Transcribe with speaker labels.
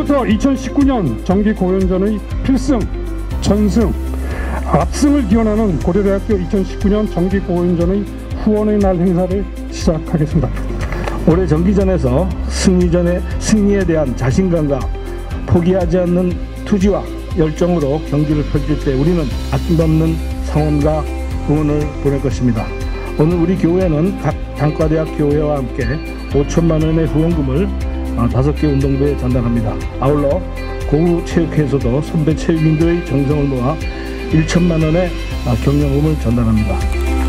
Speaker 1: 오늘부터 2019년 정기 공연전의 필승, 전승, 압승을 기원하는 고려대학교 2019년 정기 공연전의 후원의 날 행사를 시작하겠습니다.
Speaker 2: 올해 정기전에서 승리에 대한 자신감과 포기하지 않는 투지와 열정으로 경기를 펼칠 때 우리는 아낌없는 성원과 응원을 보낼 것입니다. 오늘 우리 교회는 각 단과대학 교회와 함께 5천만 원의 후원금을 5개 운동부에 전달합니다. 아울러 고우체육회에서도 선배 체육인들의 정성을 모아 1천만 원의 경영금을 전달합니다.